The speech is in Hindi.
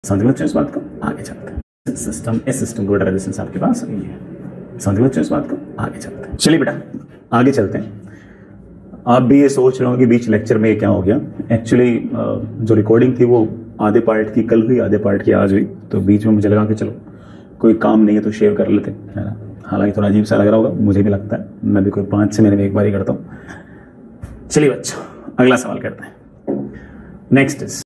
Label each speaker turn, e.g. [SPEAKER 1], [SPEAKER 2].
[SPEAKER 1] समझ गए इस बात को? आगे चलते हैं। सिस्टम, इस सिस्टम को रेजिस्टेंस आपके पास ये है। समझ गए इस बात को? आगे चलते हैं। चलिए बेटा आगे चलते हैं। आप भी ये सोच रहे हो कि बीच लेक्चर में क्या हो गया। एक्चुअली जो रिकॉर्डिंग थी वो आधे पार्ट की कल हुई, आधे पार्ट की आज हुई, तो बीच में मुझे लगा कि चलो कोई काम नहीं है तो शेयर कर लेते, है ना। हालांकि थोड़ा अजीब सा लग रहा होगा, मुझे भी लगता है, मैं भी कोई 5-6 महीने में एक बार ही करता हूँ। चलिए बच्चों अगला सवाल करते हैं। Next is